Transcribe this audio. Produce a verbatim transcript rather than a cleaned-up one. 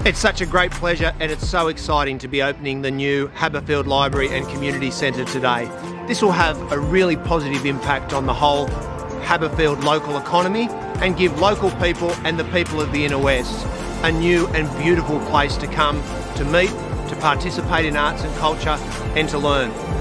It's such a great pleasure and it's so exciting to be opening the new Haberfield Library and Community Centre today. This will have a really positive impact on the whole Haberfield local economy and give local people and the people of the Inner West a new and beautiful place to come to meet, to participate in arts and culture and to learn.